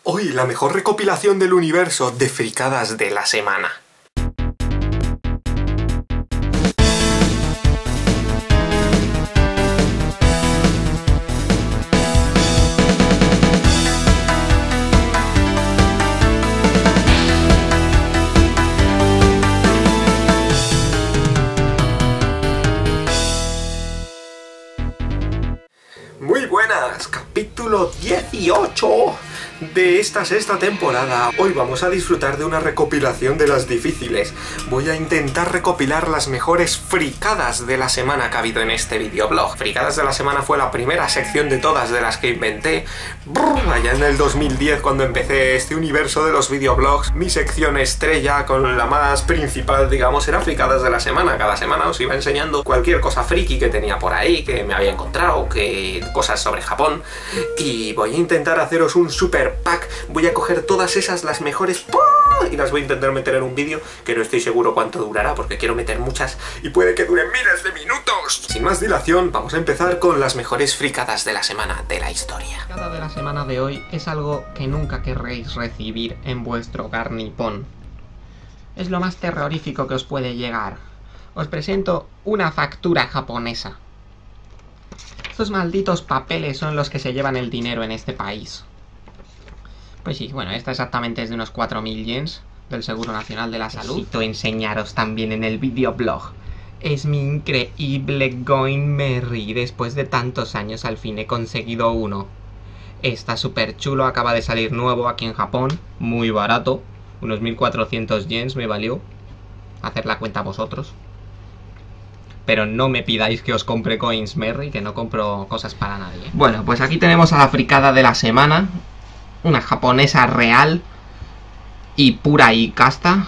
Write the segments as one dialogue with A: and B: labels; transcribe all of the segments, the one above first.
A: Hoy la mejor recopilación del universo de fricadas de la semana. Muy buenas, capítulo 18 de esta sexta temporada. Hoy vamos a disfrutar de una recopilación de las difíciles. Voy a intentar recopilar las mejores fricadas de la semana que ha habido en este videoblog. Fricadas de la semana fue la primera sección de todas de las que inventé allá en el 2010, cuando empecé este universo de los videoblogs. Mi sección estrella, con la más principal, digamos, era fricadas de la semana. Cada semana os iba enseñando cualquier cosa friki que tenía por ahí, que me había encontrado, que cosas sobre Japón. Y voy a intentar haceros un super pack. Voy a coger todas esas, las mejores, y las voy a intentar meter en un vídeo que no estoy seguro cuánto durará, porque quiero meter muchas y puede que duren miles de minutos. Sin más dilación, vamos a empezar con las mejores fricadas de la semana de la historia.
B: La fricada de la semana de hoy es algo que nunca querréis recibir en vuestro hogar nipón. Es lo más terrorífico que os puede llegar. Os presento una factura japonesa. Estos malditos papeles son los que se llevan el dinero en este país. Pues sí, bueno, esta exactamente es de unos 4.000 yens del Seguro Nacional de la Salud. Necesito enseñaros también en el videoblog. Es mi increíble Going Merry. Después de tantos años al fin he conseguido uno. Está súper chulo, acaba de salir nuevo aquí en Japón. Muy barato, unos 1.400 yens me valió. Hacer la cuenta vosotros. Pero no me pidáis que os compre Coins Merry, que no compro cosas para nadie. Bueno, pues aquí tenemos a la fricada de la semana. Una japonesa real y pura y casta.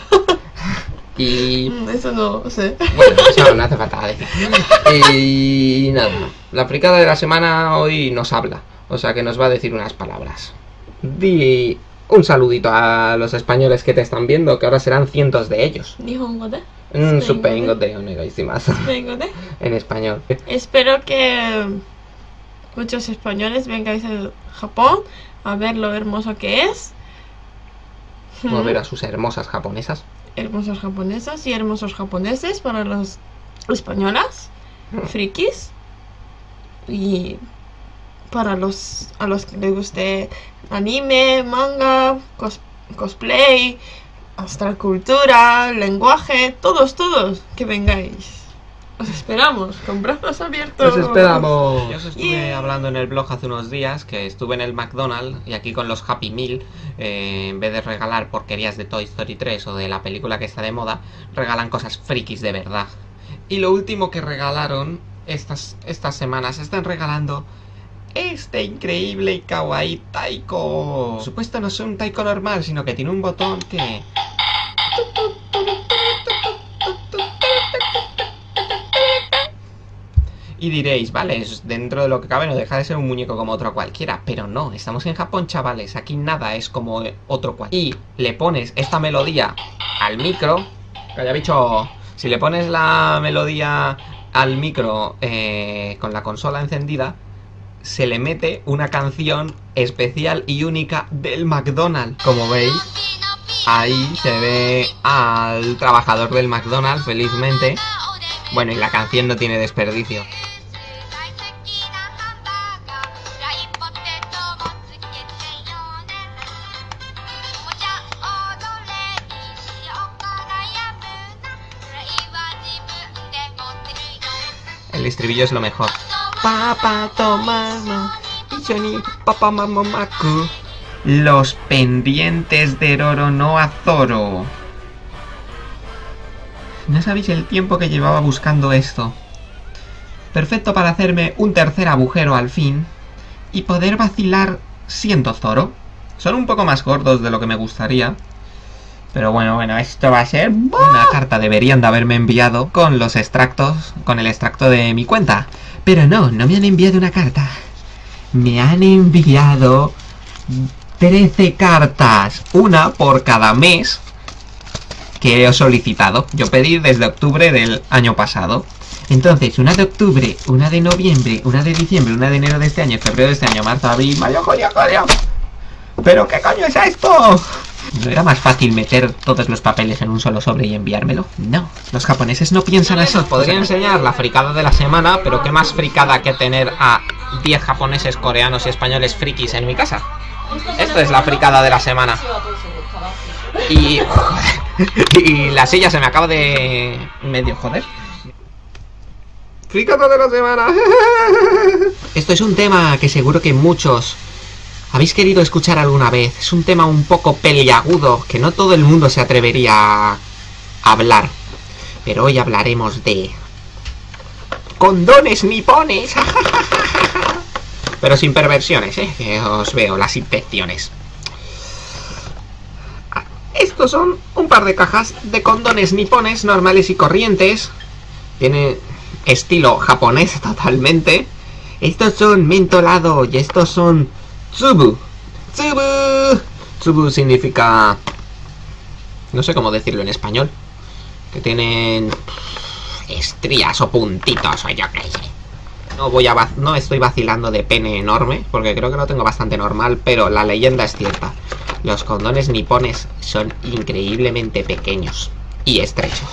B: Y...
C: eso no sé.
B: bueno, eso no hace falta decir. Y nada, la fricada de la semana hoy nos habla. O sea que nos va a decir unas palabras. Di un saludito a los españoles que te están viendo, que ahora serán cientos de ellos.
C: ¿Nihongo de?
B: Supongo de onegaishimasu. En español.
C: Espero que muchos españoles vengáis a Japón a ver lo hermoso que es.
B: O a ver a sus hermosas japonesas.
C: Hermosas japonesas y hermosos japoneses para los españolas, frikis. Y para a los que les guste anime, manga, cosplay, hasta cultura, lenguaje, todos, que vengáis. Os esperamos, con brazos abiertos.
B: ¡Os esperamos! Yo os estuve hablando en el blog hace unos días que estuve en el McDonald's y aquí con los Happy Meal, en vez de regalar porquerías de Toy Story 3 o de la película que está de moda, regalan cosas frikis de verdad. Y lo último que regalaron estas semanas, están regalando este increíble y kawaii taiko. Por supuesto no es un taiko normal, sino que tiene un botón que... Y diréis, vale, dentro de lo que cabe no deja de ser un muñeco como otro cualquiera. Pero no, estamos en Japón, chavales. Aquí nada es como otro cualquiera. Y le pones esta melodía al micro. Calla, bicho. Si le pones la melodía al micro con la consola encendida, se le mete una canción especial y única del McDonald's. Como veis, ahí se ve al trabajador del McDonald's felizmente. Bueno, y la canción no tiene desperdicio. El estribillo es lo mejor. Papa tomama, ichoni papa mamomaku. Los pendientes de Roro no Azoro. No sabéis el tiempo que llevaba buscando esto. Perfecto para hacerme un tercer agujero al fin y poder vacilar siendo Zoro. Son un poco más gordos de lo que me gustaría. Pero bueno, esto va a ser una carta. Deberían de haberme enviado con los extractos, con el extracto de mi cuenta. Pero no me han enviado una carta. Me han enviado 13 cartas. Una por cada mes que he solicitado. Yo pedí desde octubre del año pasado. Entonces, una de octubre, una de noviembre, una de diciembre, una de enero de este año, febrero de este año, marzo, abril, mayo, junio, julio. ¿Pero qué coño es esto? ¿No era más fácil meter todos los papeles en un solo sobre y enviármelo? No, los japoneses no piensan así. Os podría enseñar la fricada de la semana, pero qué más fricada que tener a 10 japoneses, coreanos y españoles frikis en mi casa. Esto es la fricada de la semana. Y la silla se me acaba de medio joder. Fricada de la semana. Esto es un tema que seguro que muchos habéis querido escuchar alguna vez. Es un tema un poco peliagudo que no todo el mundo se atrevería a hablar. Pero hoy hablaremos de condones nipones. Pero sin perversiones, que os veo las intenciones. Estos son un par de cajas de condones nipones normales y corrientes. Tiene estilo japonés totalmente. Estos son mentolado y estos son tsubu. Tsubu. Tsubu significa... no sé cómo decirlo en español. Que tienen estrías o puntitos o yo qué sé. No estoy vacilando de pene enorme, porque creo que lo tengo bastante normal, pero la leyenda es cierta. Los condones nipones son increíblemente pequeños y estrechos.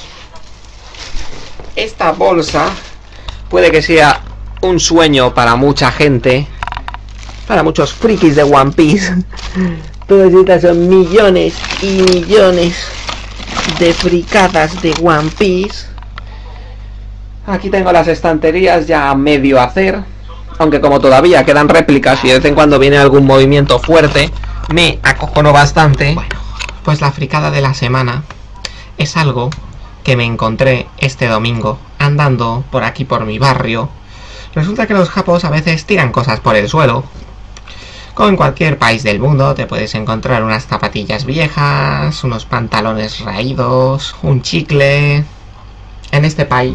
B: Esta bolsa puede que sea un sueño para mucha gente, para muchos frikis de One Piece. Todas estas son millones y millones de fricadas de One Piece. Aquí tengo las estanterías ya a medio hacer, aunque como todavía quedan réplicas y de vez en cuando viene algún movimiento fuerte, me acojono bastante. Bueno, pues la fricada de la semana es algo que me encontré este domingo andando por aquí por mi barrio. Resulta que los japos a veces tiran cosas por el suelo. Como en cualquier país del mundo te puedes encontrar unas zapatillas viejas, unos pantalones raídos, un chicle. En este país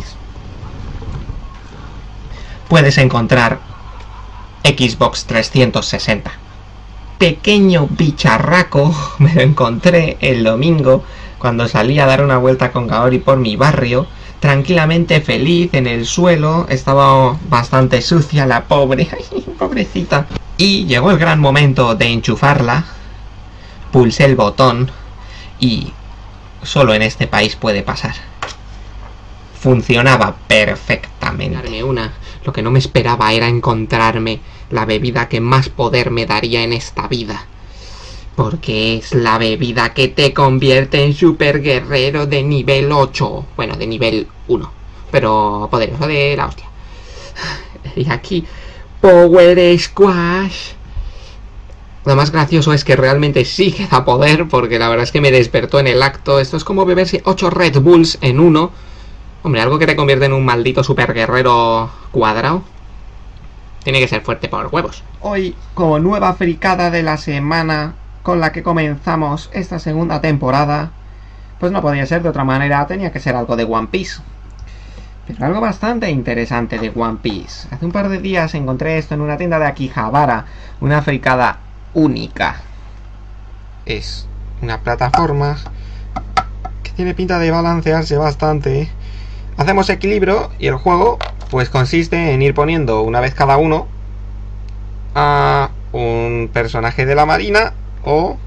B: puedes encontrar Xbox 360. Pequeño bicharraco me lo encontré el domingo cuando salí a dar una vuelta con Gaori por mi barrio, tranquilamente feliz en el suelo. Estaba bastante sucia la pobre, pobrecita. Y llegó el gran momento de enchufarla. Pulsé el botón y solo en este país puede pasar. Funcionaba perfectamente. Lo que no me esperaba era encontrarme la bebida que más poder me daría en esta vida. Porque es la bebida que te convierte en super guerrero de nivel 8. Bueno, de nivel 1. Pero poderoso de la hostia. Y aquí, Power Squash. Lo más gracioso es que realmente sí que da poder, porque la verdad es que me despertó en el acto. Esto es como beberse 8 Red Bulls en uno. Hombre, algo que te convierte en un maldito super guerrero cuadrado. Tiene que ser fuerte por huevos. Hoy, como nueva fricada de la semana con la que comenzamos esta segunda temporada, pues no podía ser de otra manera, tenía que ser algo de One Piece. Pero algo bastante interesante de One Piece. Hace un par de días encontré esto en una tienda de Akihabara, una fricada única. Es una plataforma que tiene pinta de balancearse bastante. Hacemos equilibrio y el juego pues consiste en ir poniendo una vez cada uno a un personaje de la marina o,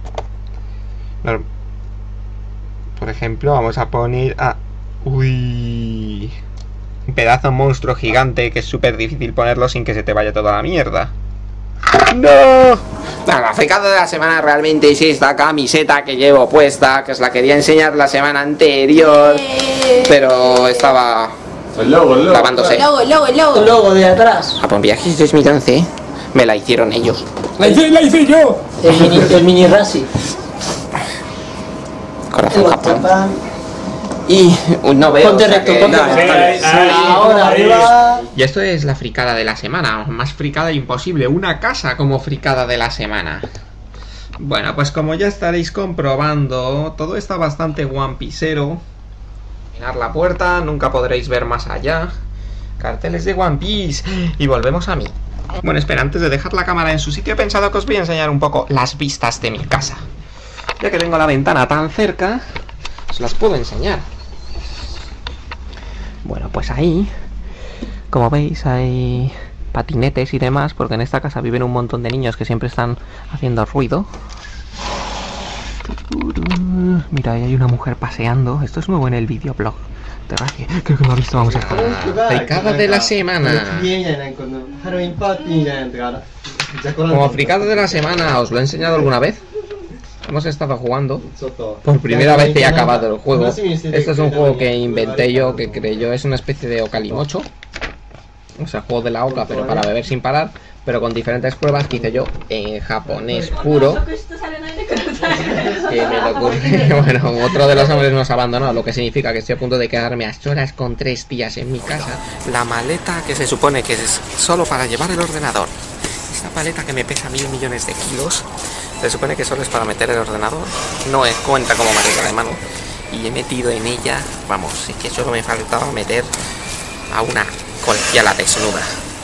B: por ejemplo, vamos a poner a un pedazo monstruo gigante que es súper difícil ponerlo sin que se te vaya toda la mierda. ¡No! Bueno, la fricada de la semana realmente es esta camiseta que llevo puesta, que os la quería enseñar la semana anterior, pero estaba lavándose.
D: El logo de atrás.
B: A por viajes 2011 me la hicieron ellos.
D: ¡La hice yo! El mini Racing.
B: Corazón Japón. Y no veo.
D: Ponte recto, ponte recto. Ahora arriba.
B: Y esto es la fricada de la semana. Más fricada imposible. Una casa como fricada de la semana. Bueno, pues como ya estaréis comprobando, todo está bastante One Piecero. Mirar la puerta, nunca podréis ver más allá. Carteles de One Piece. Y volvemos a mí. Bueno, espera, antes de dejar la cámara en su sitio, he pensado que os voy a enseñar un poco las vistas de mi casa. Ya que tengo la ventana tan cerca, os las puedo enseñar. Bueno, pues ahí, como veis, hay patinetes y demás, porque en esta casa viven un montón de niños que siempre están haciendo ruido. Mira, ahí hay una mujer paseando. Esto es nuevo en el videoblog. Creo que lo ha visto, vamos a ver. Fricada de la semana. Como fricada de la semana, ¿os lo he enseñado alguna vez? Hemos estado jugando. Por primera vez he acabado el juego. Este es un juego que inventé yo, que creé yo. Es una especie de Okalimocho. O sea, juego de la oca, pero para beber sin parar. Pero con diferentes pruebas que hice yo en japonés puro. Que me lo ocurre. Bueno, otro de los hombres nos abandonó, lo que significa que estoy a punto de quedarme a solas con 3 días en mi casa. La maleta que se supone que es solo para llevar el ordenador. Esta maleta que me pesa 1000 millones de kilos. Se supone que solo es para meter el ordenador. No es cuenta como maleta de mano. Y he metido en ella, vamos, es que solo me faltaba meter a una colegiala desnuda.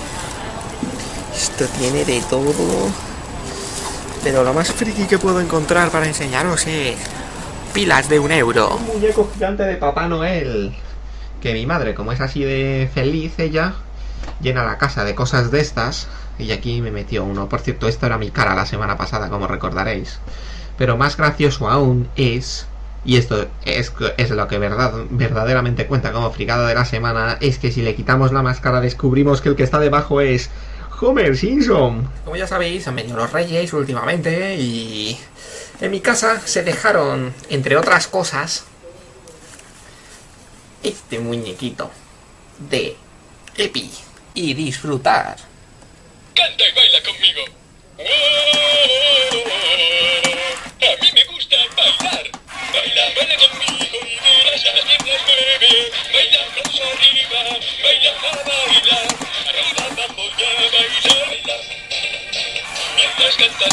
B: Esto tiene de todo. Pero lo más friki que puedo encontrar para enseñaros es pilas de 1 euro. Un muñeco gigante de Papá Noel. Que mi madre, como es así de feliz ella, llena la casa de cosas de estas. Y aquí me metió uno. Por cierto, esto era mi cara la semana pasada, como recordaréis. Pero más gracioso aún es... Y esto es lo que verdaderamente cuenta como fricada de la semana. Es que si le quitamos la máscara descubrimos que el que está debajo es... Homer Simpson. Como ya sabéis, han venido los Reyes últimamente y en mi casa se dejaron, entre otras cosas, este muñequito de Epi. Y disfrutar.
E: Canta y baila conmigo. A mí me gusta bailar. Baila, baila conmigo y verás a las piernas mueve. Baila manos arriba, baila a bailar. Arriba vamos ya a bailar. Mientras cantas,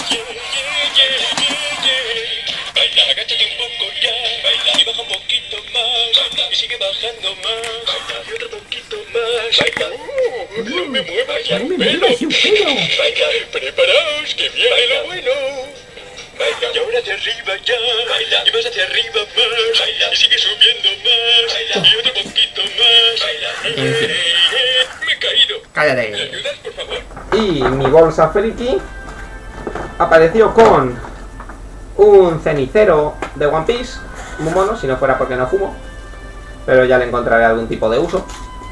E: baila, agáchate un poco ya. Baila y baja un poquito más. Baila y sigue bajando más. Baila y otro poquito más. Baila, no me muevas ya un pelo. Baila, preparaos que viene lo bueno. Baila, y ahora hacia arriba ya. Baila, y vas hacia arriba más. Baila, y sigue subiendo más. Baila, y otro poquito más. Baila, me he caído.
B: Cállate.
E: ¿Me ayudas, por favor?
B: Y mi bolsa friki apareció con un cenicero de One Piece. Muy mono, si no fuera porque no fumo. Pero ya le encontraré algún tipo de uso.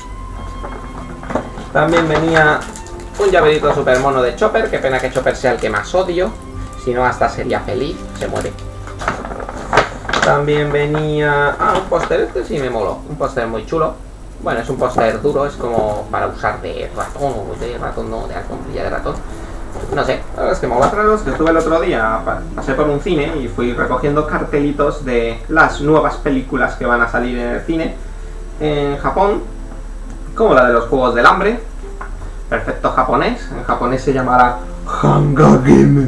B: También venía un llaverito super mono de Chopper. Qué pena que Chopper sea el que más odio. Si no, hasta sería feliz. Se muere. También venía... un póster. Este sí me moló. Un póster muy chulo. Bueno, es un póster duro. Es como para usar de ratón. O de ratón, no, de alfombrilla de ratón. No sé. La verdad es que mola. Traeros que estuve el otro día. Pasé por un cine y fui recogiendo cartelitos de las nuevas películas que van a salir en el cine en Japón. Como la de los Juegos del Hambre. Perfecto japonés. En japonés se llamará Hangagame.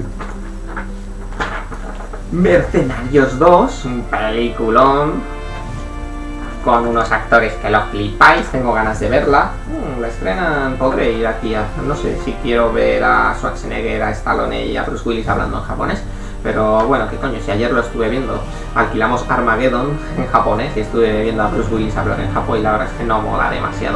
B: Mercenarios 2, un peliculón con unos actores que lo flipáis, tengo ganas de verla. La estrenan, podré ir aquí a... No sé si quiero ver a Schwarzenegger, a Stallone y a Bruce Willis hablando en japonés. Pero bueno, qué coño, si ayer lo estuve viendo. Alquilamos Armageddon en japonés y estuve viendo a Bruce Willis hablar en Japón y la verdad es que no mola demasiado.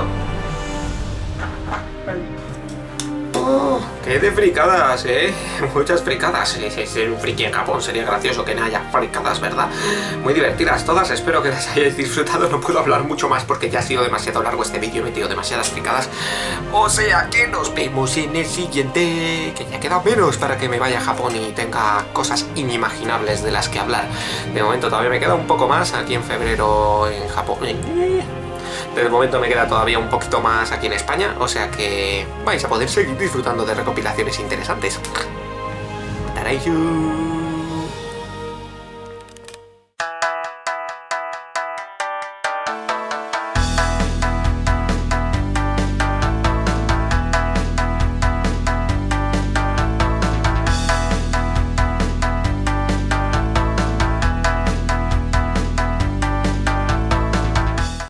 A: Oh, qué de fricadas, muchas fricadas. Es un friki en Japón, sería gracioso que no haya fricadas, ¿verdad? Muy divertidas todas, espero que las hayáis disfrutado. No puedo hablar mucho más porque ya ha sido demasiado largo este vídeo, he metido demasiadas fricadas. O sea que nos vemos en el siguiente, que ya queda menos para que me vaya a Japón y tenga cosas inimaginables de las que hablar. De momento todavía me queda un poco más aquí en febrero en Japón. De momento me queda todavía un poquito más aquí en España, o sea que vais a poder seguir disfrutando de recopilaciones interesantes. ¡Tarayu!